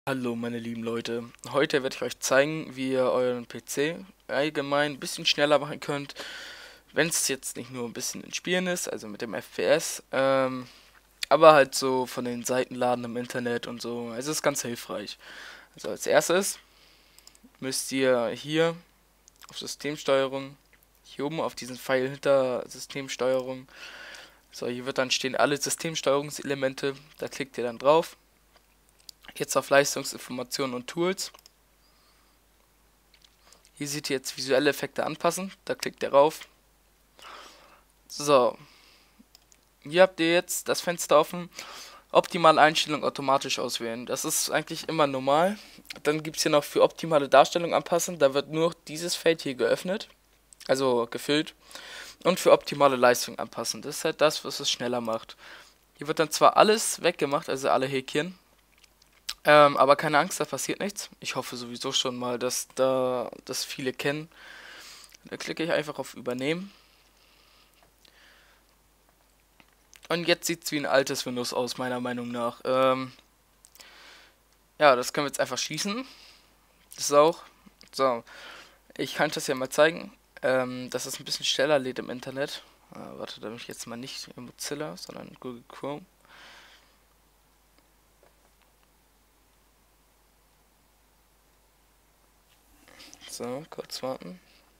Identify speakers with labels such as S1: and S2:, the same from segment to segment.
S1: Hallo meine lieben Leute, heute werde ich euch zeigen, wie ihr euren PC allgemein ein bisschen schneller machen könnt, wenn es jetzt nicht nur ein bisschen in Spielen ist, also mit dem FPS, aber halt so von den Seitenladen im Internet und so, also ist ganz hilfreich. Also als erstes müsst ihr hier auf Systemsteuerung, hier oben auf diesen Pfeil hinter Systemsteuerung, so hier wird dann stehen alle Systemsteuerungselemente, da klickt ihr dann drauf. Jetzt auf Leistungsinformationen und Tools. Hier seht ihr jetzt visuelle Effekte anpassen. Da klickt ihr rauf. So, hier habt ihr jetzt das Fenster offen. Optimale Einstellung automatisch auswählen. Das ist eigentlich immer normal. Dann gibt es hier noch für optimale Darstellung anpassen. Da wird nur dieses Feld hier geöffnet. Also gefüllt. Und für optimale Leistung anpassen. Das ist halt das, was es schneller macht. Hier wird dann zwar alles weggemacht, also alle Häkchen. Aber keine Angst, da passiert nichts. Ich hoffe sowieso schon mal, dass das viele kennen. Da klicke ich einfach auf Übernehmen. Und jetzt sieht es wie ein altes Windows aus, meiner Meinung nach. Ja, das können wir jetzt einfach schließen. Das ist auch. So, ich kann das ja mal zeigen, dass es ein bisschen schneller lädt im Internet. Warte, da bin ich jetzt mal nicht in Mozilla, sondern in Google Chrome. So, kurz warten.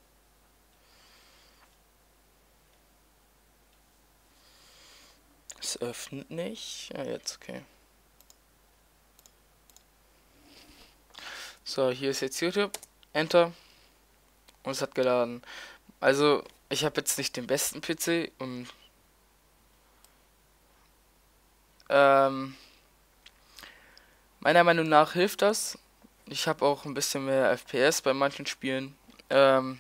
S1: Es öffnet nicht. Ja, jetzt, okay. So, hier ist jetzt YouTube. Enter. Und es hat geladen. Also, ich habe jetzt nicht den besten PC und ähm, meiner Meinung nach hilft das. Ich habe auch ein bisschen mehr FPS bei manchen Spielen. Ähm,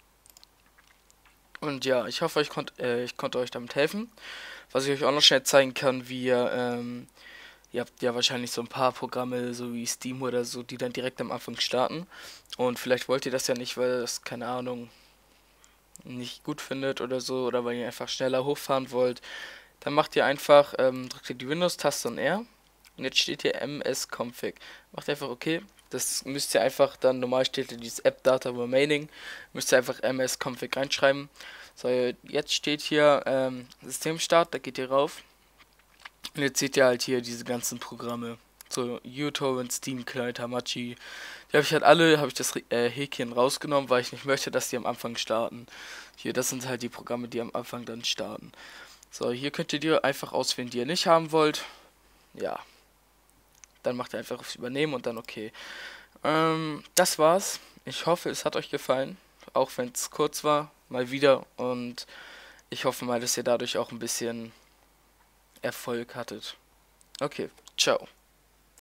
S1: und ja, ich hoffe, ich konnte euch damit helfen. Was ich euch auch noch schnell zeigen kann, ihr habt ja wahrscheinlich so ein paar Programme, so wie Steam oder so, die dann direkt am Anfang starten. Und vielleicht wollt ihr das ja nicht, weil das, keine Ahnung, nicht gut findet oder so, oder weil ihr einfach schneller hochfahren wollt. Dann macht ihr einfach, drückt ihr die Windows-Taste und R. Und jetzt steht hier MS-Config. Macht einfach OK. Das müsst ihr einfach dann, normal steht hier dieses App Data Remaining, müsst ihr einfach MS-Config reinschreiben. So, jetzt steht hier Systemstart, da geht ihr rauf. Und jetzt seht ihr halt hier diese ganzen Programme. So uTorrent, Steam, Client, Hamachi. Die habe ich halt alle, habe ich das Häkchen rausgenommen, weil ich nicht möchte, dass die am Anfang starten. Hier, das sind halt die Programme, die am Anfang dann starten. So, hier könnt ihr die einfach auswählen, die ihr nicht haben wollt. Ja, dann macht ihr einfach aufs Übernehmen und dann okay. Das war's. Ich hoffe, es hat euch gefallen. Auch wenn es kurz war, mal wieder. Und ich hoffe mal, dass ihr dadurch auch ein bisschen Erfolg hattet. Okay, ciao.